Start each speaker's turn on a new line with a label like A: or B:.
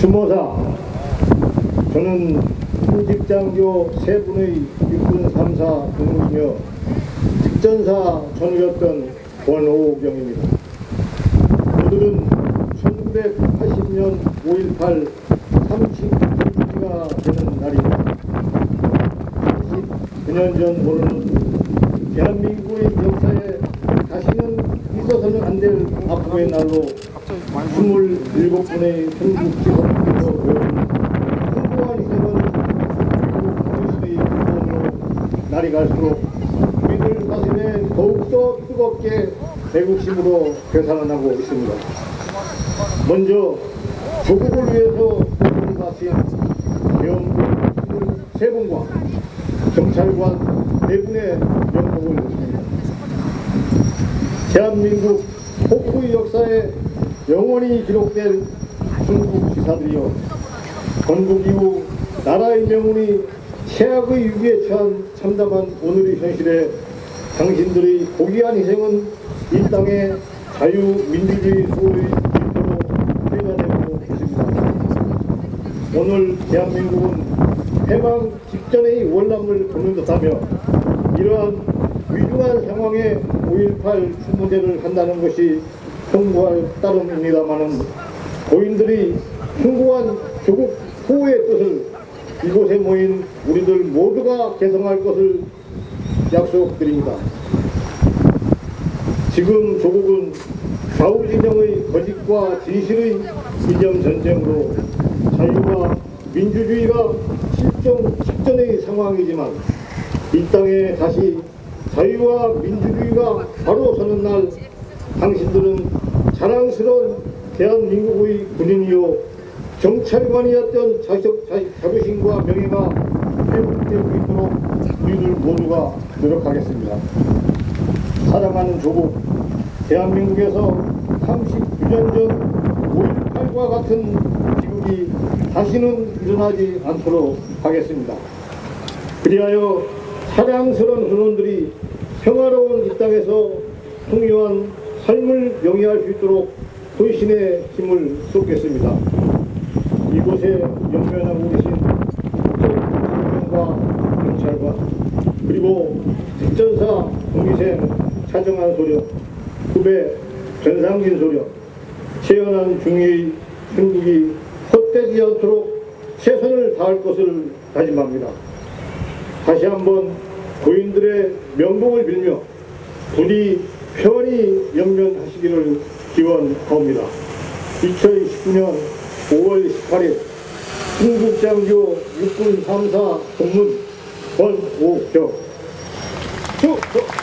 A: 추모사, 저는 풍직장교 세 분의 육군 3사 동문이며 특전사 전우였던 권오경입니다. 오늘은 1980년 5.18 30주기가 되는 날입니다. 39년 전 오늘은 대한민국의 역사에 다시는 있어서는 안 될 아픔의 날로 27분의 전국지사들께서 배운 숭고한 희생은 당신의 기본으로 날이 갈수록 우리들 가슴에 더욱더 뜨겁게 애국심으로 되살아나고 있습니다. 먼저 조국을 위해서 목숨을 바친 대원군 23분과 경찰관 4분의 명복을 드립니다. 대한민국 폭우의 역사에 영원히 기록될 순국지사들이여, 건국 이후 나라의 명운이 최악의 위기에 처한 참담한 오늘의 현실에 당신들의 고귀한 희생은 이 땅의 자유민주주의 수호의 일터로 회가되고 있습니다. 오늘 대한민국은 해방 직전의 월남을 겪는 듯하며 이러한 위중한 상황에 5.18 추모제를 한다는 것이 숭고할 따름입니다마는 고인들이 숭고한 조국 수호의 뜻을 이곳에 모인 우리들 모두가 개성할 것을 약속드립니다. 지금 조국은 좌우진영의 거짓과 진실의 이념 전쟁으로 자유와 민주주의가 실종 직전의 상황이지만 이 땅에 다시 자유와 민주주의가 바로 서는 날 당신들은 자랑스러운 대한민국의 군인이요 경찰관이었던 자부심과 명예가 회복될 수 있도록 우리들 모두가 노력하겠습니다. 사랑하는 조국, 대한민국에서 39년 전 5.18과 같은 비극이 다시는 일어나지 않도록 하겠습니다. 그리하여 사랑스러운 훈원들이 평화로운 이 땅에서 풍요한 삶을 영위할 수 있도록 혼신의 힘을 쏟겠습니다. 이곳에 연면하고 계신 특전과 경찰관, 그리고 특전사 동기생 차정한 소령, 후배 전상진 소령, 최연한 중위의 순국이 헛되지 않도록 최선을 다할 것을 다짐합니다. 다시 한번 고인들의 명복을 빌며 부디 편히 영면하시기를 기원하옵니다. 2019년 5월 18일 순국장교 육군 3사 동문 권오경.